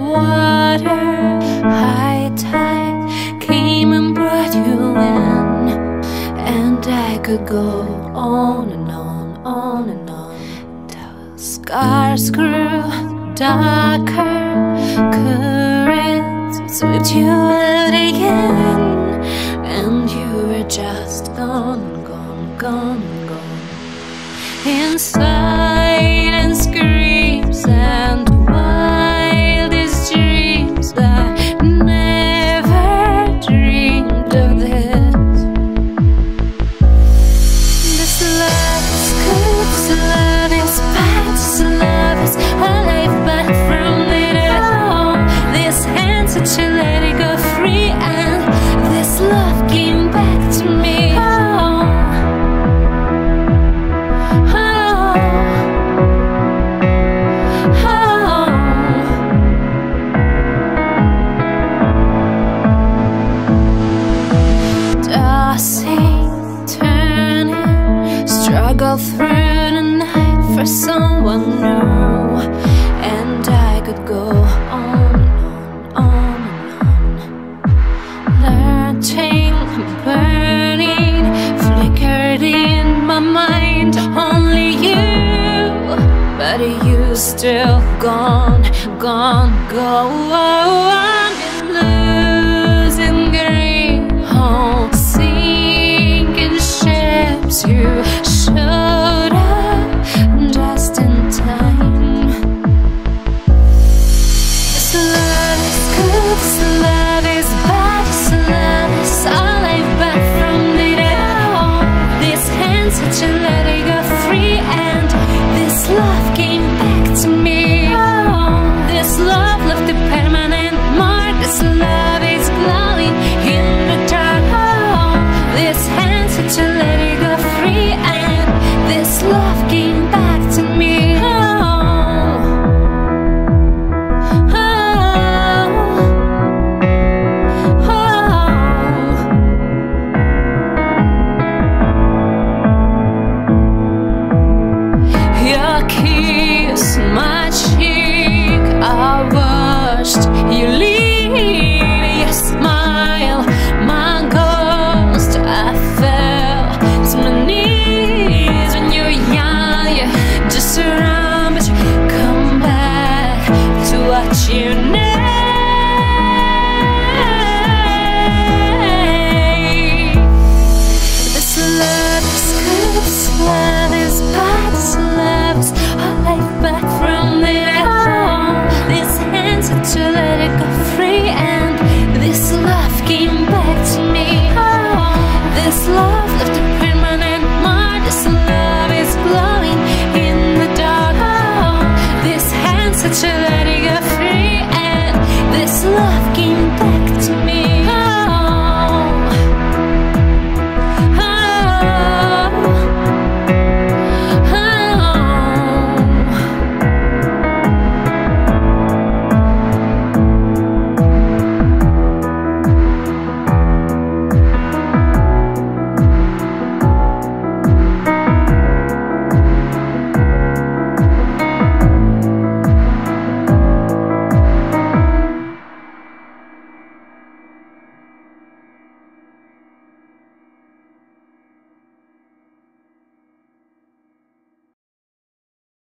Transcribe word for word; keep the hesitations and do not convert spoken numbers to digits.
water, high tide came and brought you in, and I could go on and on, on and on. The scars grew darker, currents swept you out again, and you were just gone, gone, gone, gone. In silent screams and wildest dreams, I never dreamed of this. This love is good, this love is bad, this love is alive, but from little this hand such a let it go free, and this love came back to me. Struggle through the night for someone new, and I could go on and on, on and on. Lurching, burning, flickered in my mind, only you, but you still gone, gone, gone. Losing green home, sinking ships, you showed up just in time. This love is good, this love